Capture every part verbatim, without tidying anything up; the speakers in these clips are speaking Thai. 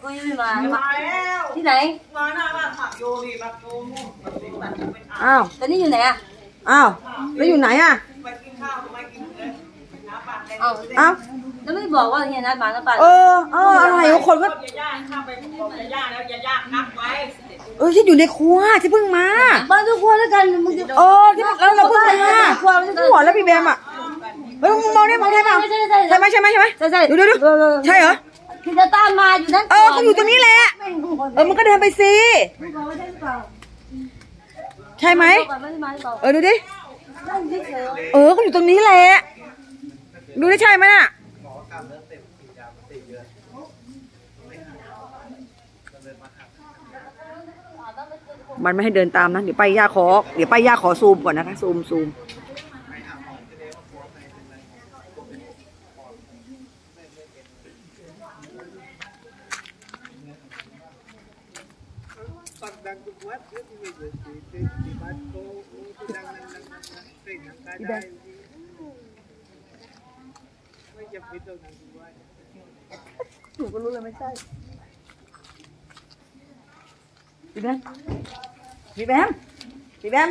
กูยังไม่มามาแล้วที่ไหนมาหน้าบ้านผักโยดีผักโยมุ่งแบบนี้แบบนี้อ้าวตอนนี้อยู่ไหนอ่ะอ้าวแล้วอยู่ไหนอ่ะไปกินข้าวไปกินเลยน้ำปลาแดงอ้าวแล้วไม่บอกว่าเฮียนัดมาน้ำปลาเออเอออะไรคนก็ย่าข้าไปบอกย่าแล้วย่านับไว้เออที่อยู่ในครัวที่เพิ่งมาบ้านทุกคนแล้วกันมึงจะเออที่แล้วเราเพิ่งมาครัวที่หัวแล้วพี่แบมอ่ะเฮ้ยมึงมองได้มองได้เปล่าใช่ใช่ใช่ไหมใช่ไหมใช่ไหมใช่ใช่ดูดูดูใช่เหรอคือจะตามมาอยู่นั่นเออเขาอยู่ตรงนี้แหละเออมันก็เดินไปสิใช่ไหมเออดูดิเออเขาอยู่ตรงนี้แหละดูได้ใช่ไหมน่ะมันไม่ให้เดินตามนะเดี๋ยวไปย่าขอเดี๋ยวไปย่าขอซูมก่อนนะคะซูมซูมพี่แบงหนูก็รู้เลยไม่ใช่พี่แบมพี่แบมพี่แบม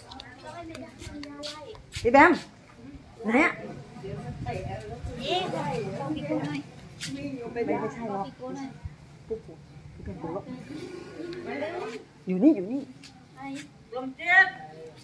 พี่แบมไหนอะไม่ไม่ใช่หรอกอยู่นี่อยู่นี่ลมเจ็ด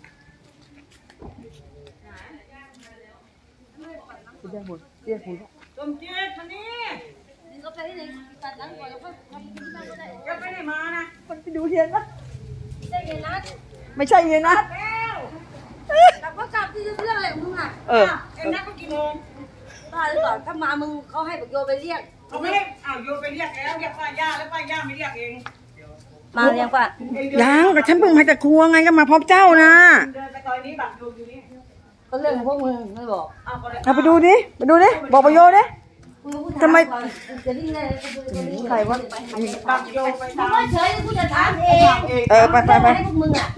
พี่แบมหมดเรียกคุณลมเจ็ดท่านี้ก็ไปที่ไหนตัดหลังก่อนแล้วค่อยทำที่บ้านก็ได้ยังไม่ได้มานะมันไปดูเฮียนะไม่ใช่เฮียนัดไม่ใช่เฮียนัดกลับก็กลับที่เรื่องอะไรมึงอ่ะเออเอ็มนัดก็กี่โมงบ้าหรือเปล่าถ้ามามึงเขาให้บอกโยไปเรียกเขาไม่ให้อ้าวโยไปเรียกแล้วเรียกป้าย่าแล้วป้าย่าไม่เรียกเองมาเรียกป่ะยังแต่ฉันเพิ่งมาจากครัวไงก็มาพร้อมเจ้านะเดินไปซอยนี้บัตรดูอยู่นี่ก็เรื่องของพวกมึงไม่บอกเอาไปดูดิไปดูดิบอกประโยชน์ดิทำไมใครวะบัตรโยไปตามมึงเฉยกูจะถามเองเออไปไปไปให้พวกมึงอ่ะ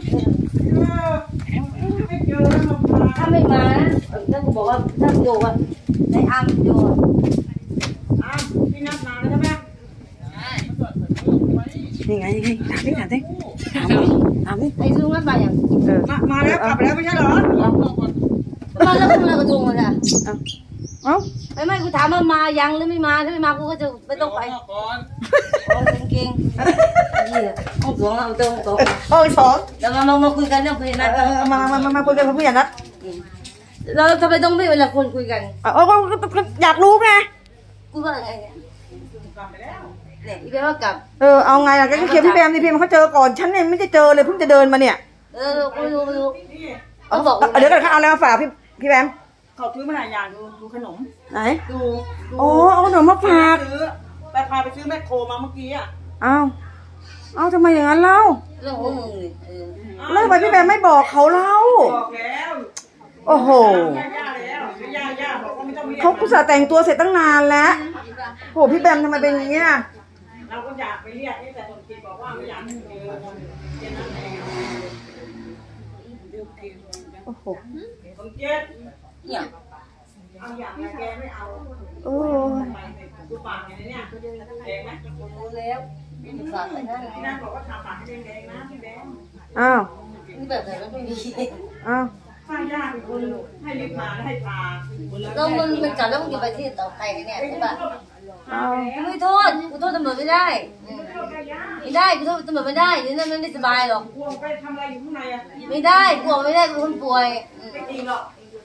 ไม่เจอแล้วมาถ้าไม่มานะถ้ากูบอกว่าถ้าโยว่าในอ้ามโยอ้ามพี่นัดมาแล้วใช่ไหมนี่ไงนี่ไงถามดิถามดิถามดิถามดิไอ้ลุงนัดมาอย่างเออมาแล้วกลับแล้วไม่ใช่เหรอมาแล้วมึงอะไรกระทงมาจ้ะเอ้าไม่ไม่กูถามว่ามายังหรือไม่มาถ้าไม่มากูก็จะไม่ต้องไปก่อนโอ้เก่งๆนี่ห้องสองเอาตรงตรงห้องสองแล้วมามามาคุยกันเรื่องคุยนัดมามามามาคุยกันเพื่อนนัดเราทำไมต้องไม่เวลาคนคุยกันเออก็อยากรู้ไงกูว่าไงเนี่ยกลับไปแล้วเนี่ยอีเบลว่ากลับเออเอาไงล่ะก็เคลียร์พี่แบมดิพี่มันเขาเจอก่อนฉันเนี่ยไม่ได้เจอเลยเพิ่งจะเดินมาเนี่ยเออกูรู้กูรู้เขาบอกเดี๋ยวกันเขาเอาอะไรมาฝากพี่พี่แบมเขาซื้อมาหลายอย่างดูดูขนมไหนดูโอ้เอาขนมมาฝากซื้อไปพาไปซื้อแมคโครมาเมื่อกี้อ่ะอ้าวอ้าวทำไมอย่างนั้นเล่าเรื่องของมึงเออแล้วทำไมพี่แบมไม่บอกเขาเล่าบอกแล้วโอ้โหเขากุศลแต่งตัวเสร็จตั้งนานแล้วโหพี่แบมทำไมเป็นอย่างนี้น่ะเราก็อยากไปเรียกแต่คนคิดบอกว่าไม่อยากให้เจอโอ้โหคนเจ็ดเนี่ยเอาอย่างแกไม่เอาโอ้ดูปากอย่างนี้เนี่ยแดงไหมรู้แล้วฝากไปนั่นพี่นั่นบอกว่าทาปากให้แดงๆนะพี่แดงอ้าวนี่แบบไหนก็ไม่ดีอ้าวป้าย่าเป็นคนให้ลิฟต์มาให้ทาแล้วมึงเป็นจับแล้วมึงจะไปที่ต่อใครเนี่ยใช่ป่ะไม่โทษกูโทษตำรวจไม่ได้ไม่ได้กูโทษตำรวจไม่ได้นี่นั่นไม่สบายหรอกกลัวไปทำอะไรอยู่ข้างในอ่ะไม่ได้กลัวไม่ได้กูคนป่วยไม่จริงหรอก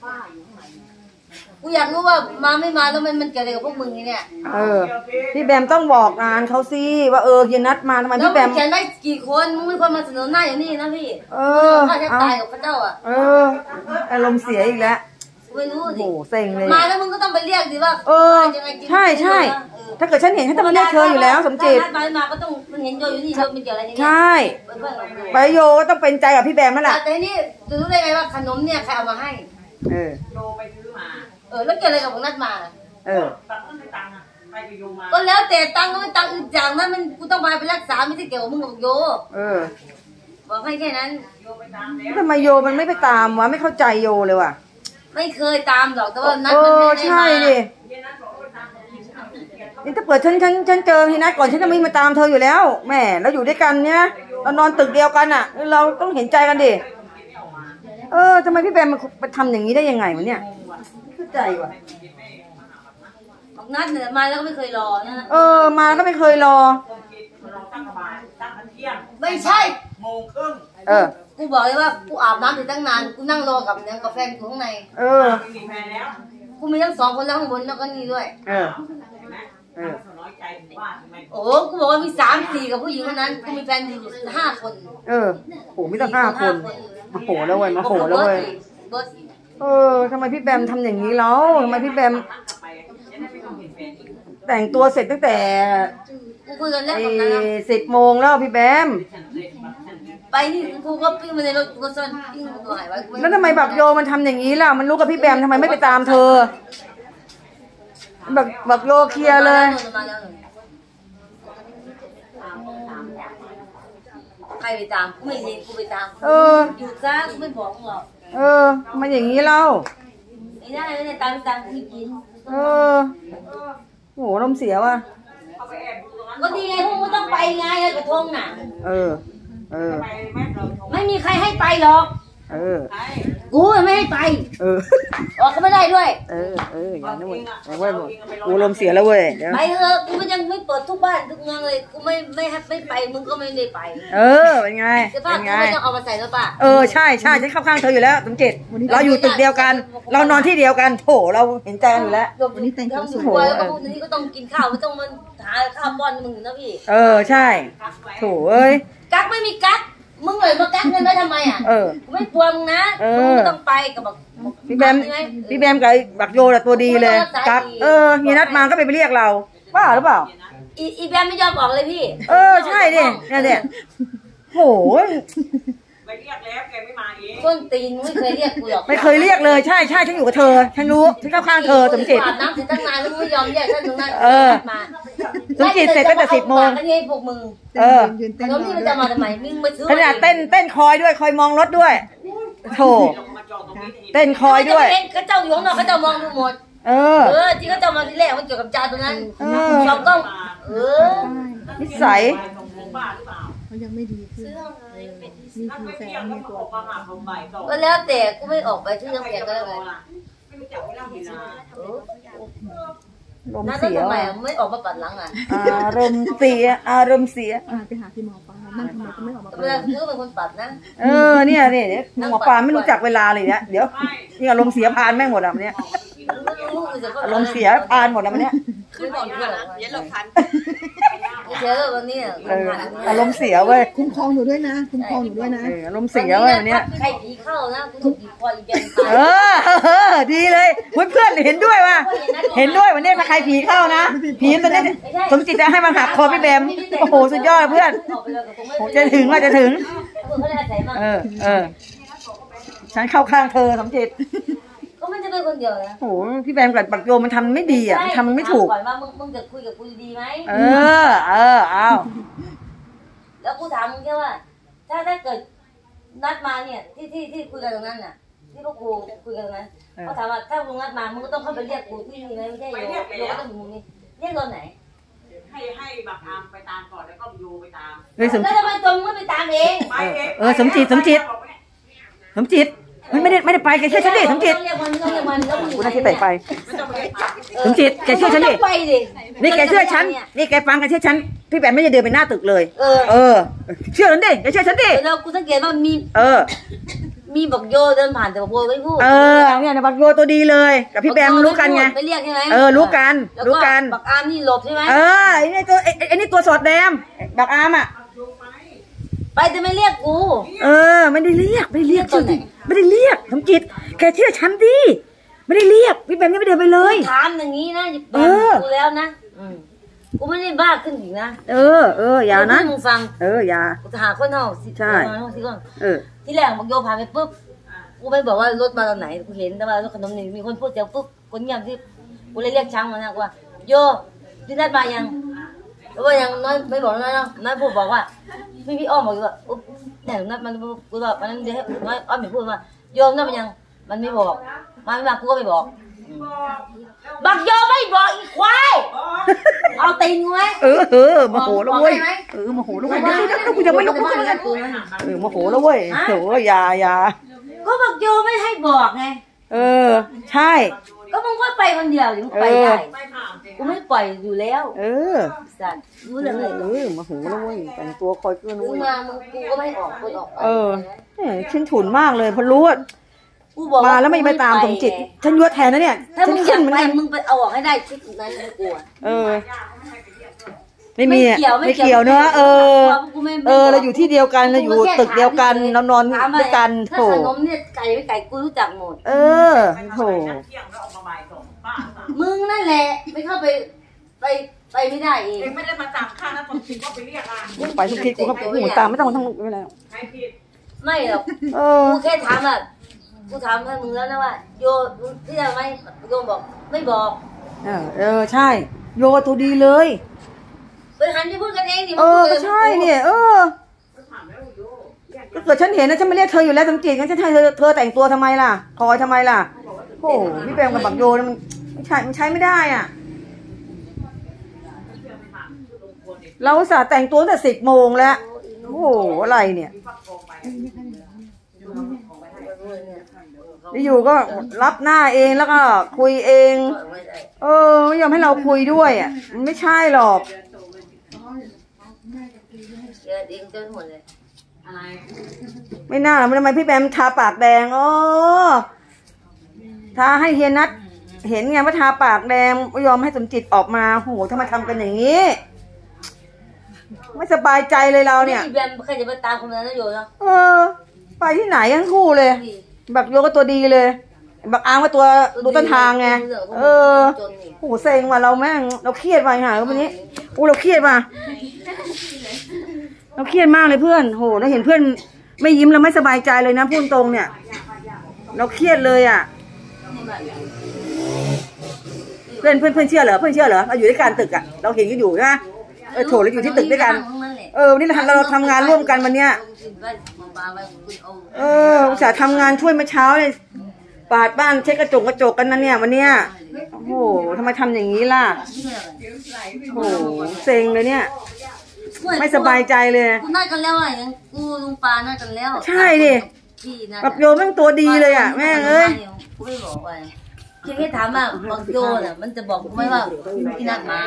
กูอยากรู้ว่ามาไม่มาแล้วมันมันเกิดอะไรกับพวกมึงเนี่ยเออพี่แบมต้องบอกงานเขาสิว่าเออเย็นนัดมาทำไมพี่แบมเขียนได้กี่คนมึงไม่ควรมาเสนอหน้าอย่างนี้นะพี่เออข้าจะตายกับพระเจ้าอ่ะเอออารมณ์เสียอีกแล้วไม่รู้สิโอ้เซ็งเลยมาแล้วมึงก็ต้องไปเรียกดิว่าเออใช่ใช่ถ้าเกิดฉันเห็นฉันจะมาเรียกเธออยู่แล้วสมจิตมามาก็ต้องมันเห็นโยอยู่นี่โยมันเกี่ยวอะไรนี่ใช่ไปโยก็ต้องเป็นใจกับพี่แบมนั่นแหละแต่นี่จะรู้ได้ไงว่าขนมเนี่ยใครเอามาให้เออโยไปซื้อมาเออแล้วเกี่ยวอะไรกับของนัดมาเออตังค์ไม่ตังค์อ่ะไปกับโยมาก็แล้วแต่ตังค์ก็ไม่ตังค์อย่างนั้นมันกูต้องมาไปรักษาไม่ใช่เกี่ยวกับมึงกับโยเออบอกให้แค่นั้นโยไปตามแล้วทำไมโยมันไม่ไปตามวะไม่เข้าใจโยเลยว่ะไม่เคยตามหรอกแต่ว่านัดมันไม่ให้มาใช่ดิยนี่ถ้าเปิดฉันฉันฉันเจอพี่นัทก่อนฉันจะไม่มาตามเธออยู่แล้วแม่เราอยู่ด้วยกันเนี่ยเรานอนตึกเดียวกันอ่ะเราต้องเห็นใจกันดิเออทำไมพี่แบมมาทำอย่างนี้ได้ยังไงวะเนี่ยไม่เข้าใจว่ะนัดเนี่ยมาแล้วก็ไม่เคยรอนะเออมาก็ไม่เคยรอไม่ใช่โมงครึ่งเออกูบอกเลยว่ากูอาบน้ำอยู่ตั้งนานกูนั่งรอกับเนี่ยกับแฟนกูข้างในเออมีแฟนแล้วกูมีทั้งสองคนแล้วข้างบนแล้วก็นี่ด้วยเออเออน้อยใจว่าโอ้กูบอกว่ามีสามสี่กับผู้หญิงคนนั้นกูมีแฟนอยู่ห้าคนเออโหมีตั้งห้าคนมาโหแล้วเว้ยมาโหแล้วเว้ยเออทำไมพี่แบมทำอย่างนี้แล้วทำไมพี่แบมแต่งตัวเสร็จตั้งแต่สิบโมงแล้วพี่แบมไปนี่กูก็ปิ้งมาในรถกูก็ซ่อนปิ้งตัวหายไว้แล้วทำไมบักโยมันทำอย่างนี้ล่ะมันรู้กับพี่แบมทำไมไม่ไปตามเธอบักบักโยเคลียร์เลยใครไปตามกูไม่เห็นกูไปตามเอออยู่ซะกูไม่บอกมึงหรอกเออมาอย่างนี้เล่าไม่ได้ไม่ได้ตามตามกูกินเออโหลมเสียว่ะก็ดีไงพวกมึงต้องไปไงกระทงน่ะเออเออไม่มีใครให้ไปหรอกเออกูไม่ให้ไปเออออกก็ไม่ได้ด้วยเออเอออย่างนั้นเว้ยเว้ยกูลมเสียแล้วเว้ยไปเถอะกูมันยังไม่เปิดทุกบ้านทุกเมืองเลยกูไม่ไม่ไม่ไปมึงก็ไม่ได้ไปเออเป็นไงเป็นไงไม่ต้องเอามาใส่แล้วป่ะเออใช่ใช่ฉันเข้าข้างเธออยู่แล้วสมจิตเราอยู่ตึกเดียวกันเรานอนที่เดียวกันโถเราเห็นใจกันอยู่แล้ววันนี้แต่งตัวสวยแล้วก็พวกนี้ก็ต้องกินข้าวไม่ต้องมันหาข้าวป้อนมึงนะพี่เออใช่โถเอ้ยกั๊กไม่มีกั๊กมึงเลยมากั๊กเงินได้ทำไมอ่ะเออไม่กลัวมึงนะมึงไม่ต้องไปกับแบบพี่แบมพี่แบมกับบักโยแหละตัวดีเลยกั๊กเออเฮียนัดมาก็ไปเรียกเราบ้าหรือเปล่าอีอีแบมไม่ยอมออกเลยพี่เออใช่ดิเนี่ยเนี่ยโหไปเรียกแล้วแกไม่มาเองต้นตีนไม่เคยเรียกกูหรอกไม่เคยเรียกเลยใช่ใช่ฉันอยู่กับเธอฉันรู้ฉันเข้าข้างเธอสมจิตอาบน้ำเสร็จตั้งนานแล้วไม่ยอมแยกฉันตรงนั้นมาสมจิตเสร็จตั้งแต่สิบโมงอันนี้พวกมึงเออแล้วนี่มันจะมาทำไมมึงไปซื้อขนาดเต้นเต้นคอยด้วยคอยมองรถด้วยโธ่เต้นคอยด้วยเขาเจ้าอยู่ข้างนอกเขาเจ้ามองดูหมดเออเออที่เขาเจ้ามาที่แรกมันเกี่ยวกับจานตรงนั้นสองกล้องเออนิสัยเขายังไม่ดีขึ้นนี่คือแฟนมีตัวก็แล้วแต่กูไม่ออกไปที่ยังเสียก็แล้วไงลมเสียไม่ออกมาปัดหลังอ่ะอารมณ์เสียอารมณ์เสียไปหาพี่หมอปลานั่นทำไมก็ไม่ออกมาปัดเมื่อเป็นคนปัดนะเออเนี่ยเนี่ยหมอปลาไม่รู้จักเวลาเลยเนี่ยเดี๋ยวนี่อารมณ์เสียพานแม่งหมดอ่ะเนี่ยอารมณ์เสียพานหมดแล้วมันเนี่ยขึ้นก่อนเพื่อนเดี๋ยวเราพันเจอวันนี้อารมณ์เสียเว้ยคุ้มครองหนูด้วยนะคุ้มครองหนูด้วยนะอารมณ์เสียเว้ยวันนี้ใครผีเข้านะกูผีคอยอีแบนเออดีเลยเพื่อนเพื่อนเห็นด้วยว่ะเห็นด้วยวันนี้ถ้าใครผีเข้านะผีตอนนี้สมจิตจะให้มันหักคอพี่แบมโอ้โหสุดยอดเพื่อนจะถึงว่าจะถึงเออเออฉันเข้าข้างเธอสมจิตก็มันจะเป็นคนเดียวนะโอ้พี่แบมกับปักโยมันทำไม่ดีอ่ะมันทำไม่ถูกก่อนว่ามึงมึงจะคุยกับกูดีไหมเออเออเอาแล้วกูถามมึงแค่ว่าถ้าถ้าเกิดนัดมาเนี่ยที่ที่ที่คุยกันตรงนั้นน่ะที่พวกกูคุยกันตรงนั้นเขาถามว่าถ้ามึงนัดมามึงก็ต้องเข้าไปเรียกกูที่นี่ไหมไม่ใช่โยโยก็ต้องมึงนี่เรียกตอนไหนให้ให้บักอามไปตามก่อนแล้วก็โยไปตามแล้วทำไมตรงไม่ไปตามเองเออสมจิตสมจิตสมจิตมันไม่ได้ไม่ได้ไปแกเชื่อฉันดิสมจิตกูน่าที่ไปไปสมจิตแกเชื่อฉันดินี่แกเชื่อฉันนี่แกฟังแกเชื่อฉันพี่แบมไม่ได้เดินไปหน้าตึกเลยเออเออเชื่อฉันดิแกเชื่อฉันดิแล้วกูสังเกตว่ามีเออมีบักโยเดินผ่านแต่บักโยไม่พูดเออเนี่ยบักโยตัวดีเลยกับพี่แบมรู้กันไงไม่เรียกใช่ไหมเออรู้กันรู้กันบักอาร์มนี่หลบใช่ไหมเออไอ้นี่ตัวไอ้นี่ตัวสอดแดมบักอาร์มอ่ะไปแต่ไม่เรียกกูเออไม่ได้เรียกไม่ได้เรียกจริงไม่ได้เรียกสมจิตแกเชื่อฉันดิไม่ได้เรียกพี่แบมยังไม่เดินไปเลยถามอย่างนี้นะเออกูแล้วนะกูไม่ได้บ้าขึ้นอีกนะเออเอออย่านะมึงฟังเอออย่ากูจะหาคนเท่าสิใช่ที่ก่อนเออที่แรกบักโยพาไปปุ๊บกูไม่บอกว่ารถมาตอนไหนกูเห็นแต่ว่ารถขนมนี่มีคนพูดเสียงปุ๊บคนเงียบที่กูเลยเรียกช่างมานะว่าโยที่นัดมายังแล้วว่ายังน้อยไม่บอกนะน้อยพูดบอกว่าพี่พี่อ้อมบอกว่าอุ๊บเนี่ยนัดมันกูบอกมันเดี๋ยวน้อยอ้อมไม่พูดว่าโยมนัดมันยังมันไม่บอกมันไม่มากูก็ไม่บอกบักโยไม่บอกอีควายเอาตีนกูไหมเออเออโมโหแล้วเว้ยเออโมโหแล้วเว้ยเดี๋ยวเดี๋ยวกูจะไม่ลุกขึ้นเลยเออโมโหแล้วเว้ยโหอย่าอย่าก็บักโยไม่ให้บอกไงเออใช่ก็มึงก็ไปคนเดียวถึงไปได้กูไม่ปล่อยอยู่แล้วเออสัตว์รู้เรื่องเลยเออโมโหแล้วเว้ยแต่งตัวคอยเกื้อนมึงมามึงกูก็ไม่ออกคนออกเออฉันฉุนมากเลยเพราะรู้ว่ามาแล้วไม่ไปตามสมจิตฉันยั่วแทนนะเนี่ยถ้ามึงอยากไปมึงไปเอาออกให้ได้ชุดนั้นไม่กลัวเออไม่มีไม่เกี่ยวเนอะเออเออเราอยู่ที่เดียวกันเราอยู่ตึกเดียวกันเรานอนด้วยกันโถขนมเนี่ยไก่ไม่ไก่กูรู้จักหมดเออโถมึงนั่นแหละไม่เข้าไปไปไปไม่ได้เองไม่ได้มาจับข้านะผมคิดว่าไปเรียกอ่ะไปทุกทีกูก็หูตามไม่ต้องทั้งไม่แล้วไม่หรอกกูแค่ถามอ่ะกูถามให้มึงแล้วนะว่าโยที่ทำไมโยบอกไม่บอกเออเออใช่โยตัวดีเลยไปหันไปพูดกันเองดิเออใช่เนี่ยเออก็เกิดฉันเห็นนะฉันไม่เรียกเธออยู่แล้วสมจิตงั้นฉันให้เธอเธอแต่งตัวทำไมล่ะคอยทำไมล่ะโอ้พี่แปมกับบักโยมันไม่ใช่มันใช้ไม่ได้อ่ะเราสาแต่งตัวตั้งแต่สิบโมงแล้วโอ้อะไรเนี่ยอยู่ก็รับหน้าเองแล้วก็คุยเองเออไม่ยอมให้เราคุยด้วยอ่ะมันไม่ใช่หรอกไม่น่าหรอกทำไมพี่แบมทาปากแดงอ๋อทาให้เฮียนัทเห็นไงว่าทาปากแดงไม่ยอมให้สมจิตออกมาโหทำไมทำกันอย่างนี้ไม่สบายใจเลยเราเนี่ยพี่แบมเคยจะไปตามคนนั้นนะโยนะเออไปที่ไหนทั้งคู่เลยบักโยก็ตัวดีเลยบักอางก็ตัวดูต้นทางไงเออโหเซ็งว่ะเราแม่งเราเครียดไปหาวันนี้โอ้เราเครียดว่ะเราเครียดมากเลยเพื่อนโหเราเห็นเพื่อนไม่ยิ้มเราไม่สบายใจเลยนะพูดตรงเนี่ยเราเครียดเลยอ่ะเพื่อนเพื่อนเพื่อนเชื่อเหรอเพื่อนเชื่อเหรอเราอยู่ด้วยกันตึกอ่ะเราเห็นกันอยู่นะเออโถเราอยู่ที่ตึกด้วยกันเออนี่เราทำเราทำงานร่วมกันวันเนี้ยเอออุตส่าห์ทำงานช่วยเมื่อเช้าเลยปาดบ้านเช็ดกระจกกระจกกันนะเนี่ยวันเนี้ยโอ้โหทำไมทำอย่างนี้ล่ะโอ้โหเซ็งเลยเนี่ยไม่สบายใจเลยกูน่ากันแล้วอ่ะยังกูลุงปาน่ากันแล้วใช่ดิบักโยแม่งตัวดีเลยอ่ะแม่เอ้ยกูไม่บอกไปเพียงแค่ถามว่าบักโยน่ะมันจะบอกกูไหมว่าพี่นัดมา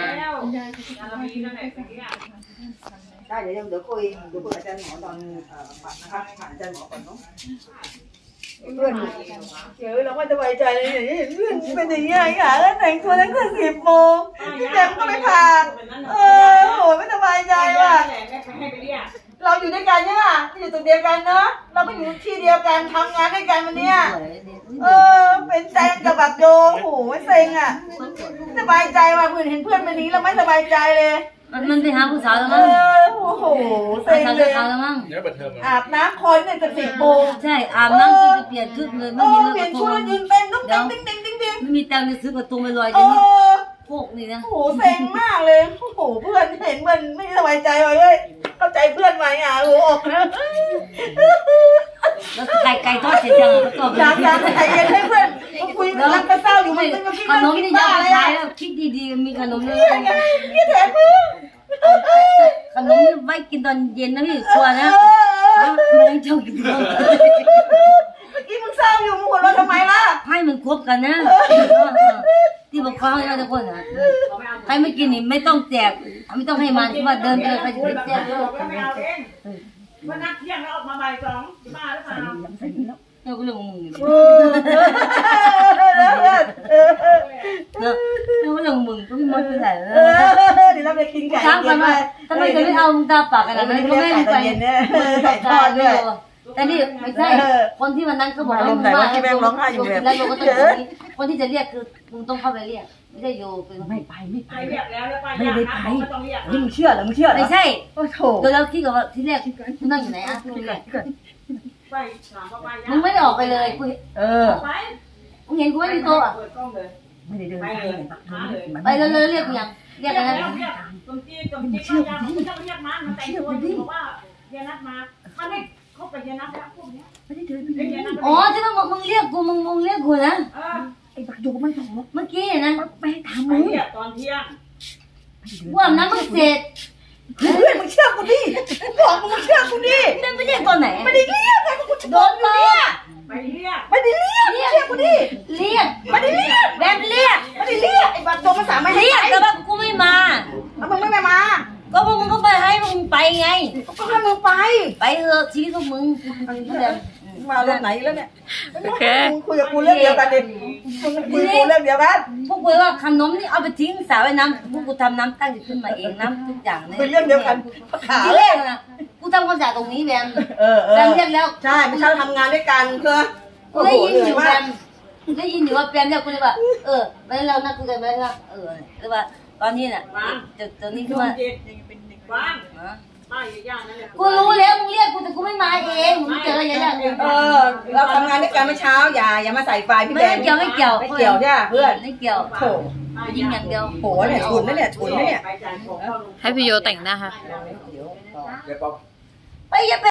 ได้เดี๋ยวเดี๋ยวคุยเดี๋ยวคุยอาจารย์หมอตอนปัดนะคะผ่านอาจารย์หมอก่อนเนาะเพื่อนเฉยเราไม่สบายใจเลยเนี่ยเพื่อนเป็นอย่างนี้อ่ะแล้วแต่งตัวตั้งแต่สิบโมงพี่แจมก็ไม่ผ่านเออโหไม่สบายใจว่ะเราอยู่ด้วยกันใช่ป่ะอยู่ตรงเดียวกันเนาะเราก็อยู่ที่เดียวกันทำงานด้วยกันวันนี้เออเป็นใจกับบักโยโหไม่เซ็งอ่ะสบายใจว่ะเพื่อนเห็นเพื่อนเป็นนี้เราไม่สบายใจเลยมันมันไปหาผู้สาวแล้วมั้งโอ้โหเซ็งเลยอาบน้ำคอยเนี่ยจะสิบโมงใช่อาบน้ำจะเปลี่ยนชุดเลยไม่มีเปลี่ยนชุดแล้วยืนเต้นตุ๊กติ๊งติ๊งติ๊งติ๊งติ๊งไม่มีตังค์จะซื้อประตูไปลอยจะนี่พวกนี่นะโอ้โหเซ็งมากเลยโอ้โหเพื่อนเห็นมันไม่สบายใจเลยเข้าใจเพื่อนไหมอ่ะโอ้โหอกนะแล้วไก่ไก่ทอดเสร็จยังก็อยากอยากไก่เย็นให้เพื่อนคุยรักกระเซ้าอยู่มันขนมนี่ยังไม่ใช้แล้วคิดดีๆมีขนมนี่นี่แถมมือขนมนี่ไว้กินตอนเย็นนะพี่ชัวร์นะไม่ให้เจ้ากินเมื่อกี้มึงเศร้าอยู่มึงหัวเราะทำไมล่ะให้มันครบกันนะที่บอกฟังให้ทุกคนนะใครไม่กินนี่ไม่ต้องแจกไม่ต้องให้มันที่ว่าเดินไปใครจะไปแจกวันนัดเที่ยงแล้วออกมาบ่ายสองมาแล้วค่ะเจ้าก็เรื่องมึงเนาะเจ้าก็เรื่องมึงก็ไม่มดไปไหนแล้วเดี๋ยวเราไปกินไก่ถามกันว่าทำไมจะไม่เอาตาปากกันนะก็ไม่ไปไก่ทอดด้วยแต่นี่ไม่ใช่คนที่วันนั้นเขาบอกว่ามึงว่าที่แม่งร้องไห้อยู่เนี่ยแล้วโยก็ต้องคนที่จะเรียกคือมึงต้องเข้าไปเรียกไม่ใช่โยเป็นไม่ไปไม่ไปเรียกแล้วแล้วไปไม่ได้ไปนี่มึงเชื่อหรือมึงเชื่อไม่ใช่โอ้โหโดยเราคิดกับว่าที่แรกมึงนั่งอยู่ไหนอ่ะมึงไม่ได้ออกไปเลยคุยเออมึงเห็นกูไม่มีโต๊ะอ่ะไม่ได้เดินไปไปแล้วเลยเรียกกูยังเรียกอะไรนะตรงที่ตรงที่เขายังไม่ต้องเรียกมามันแต่งตัวบอกว่าเยนัดมามันไม่เขาไปเยนัดแล้วพวกนี้อ๋อที่มึงมึงเรียกกูมึงมึงเรียกกูนะไอ้บักโยไม่ถูกเมื่อกี้นะแม่อาบน้ำมึงเสร็จเพื่อนมึงเชื่อกูดิบอกมึงเชื่อกูดินั่นไม่ได้ตัวไหนไม่ได้เรียกไงกูจะโดนเรียกไปเรียกไม่ได้เรียกเชื่อกูดิเรียกไม่ได้เรียกแบบเรียกไม่ได้เรียกไอ้บัตรตัวภาษาไม่ให้เรียกไปแต่ว่ากูไม่มาแล้วมึงไม่ไปมาก็พวกมึงก็ไปให้มึงไปไงก็ให้มึงไปไปเถอะชีวิตของมึงมารถไหนแล้วเนี่ยโอเคมึงคุยกับกูเรื่องเดียวกันดิมึงคุยกับกูเรื่องเดียวกันพวกกูว่าขนมนี่เอาไปทิ้งสาวไว้น้ำพวกกูทำน้ำตั้งขึ้นมาเองน้ำทุกอย่างเนี่ยคุยเรื่องเดียวกันขาที่เลแรยกนะกูทำความสะอาดตรงนี้แบมเออเออแบมเรียกแล้วใช่ไม่ใช่ทำงานด้วยกันเพื่อกูได้ยินอยู่แบมได้ยินอยู่ว่าแบมเรียกกูเลยว่าเออไม่เรานัดกูกันไหมล่ะเออหรือว่าตอนนี้น่ะจุดตอนนี้คือว่าว่างป้าย่านั่นแหละกูรู้แล้วมึงเรียกกูแต่กูไม่มาเองมึงเจออะไรอย่างเงี้ยเออเราทำงานด้วยกันเมื่อเช้าอย่าอย่ามาใส่ไฟพี่ไม่แบมเกี่ยวไม่เกี่ยวไม่เกี่ยวใช่ไหมเพื่อนไม่เกี่ยวโถยิงอย่างเดียวโหเนี่ยฉุนนะเนี่ยฉุนนะเนี่ยไปจ่ายของเข้าโรงให้พี่โยแต่งหน้าค่ะไปอย่าไป